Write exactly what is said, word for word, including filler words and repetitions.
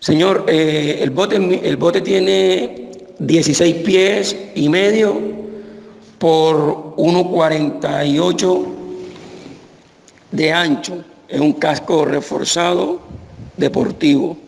Señor, eh, el bote, el bote tiene dieciséis pies y medio por uno cuarenta y ocho de ancho. Es un casco reforzado deportivo.